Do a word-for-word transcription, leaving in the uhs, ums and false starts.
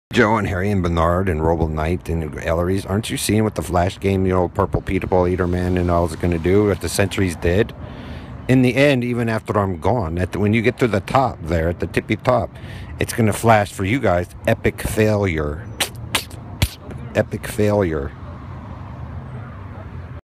Joe and Harry and Bernard and Roble Knight and Ellery's, aren't you seeing what the Flash game, you know, Purple Peter Ball Eater Man and all is going to do, what the Sentries did? In the end, even after I'm gone, at the, when you get to the top there, at the tippy top, it's going to flash for you guys, epic failure. Epic failure.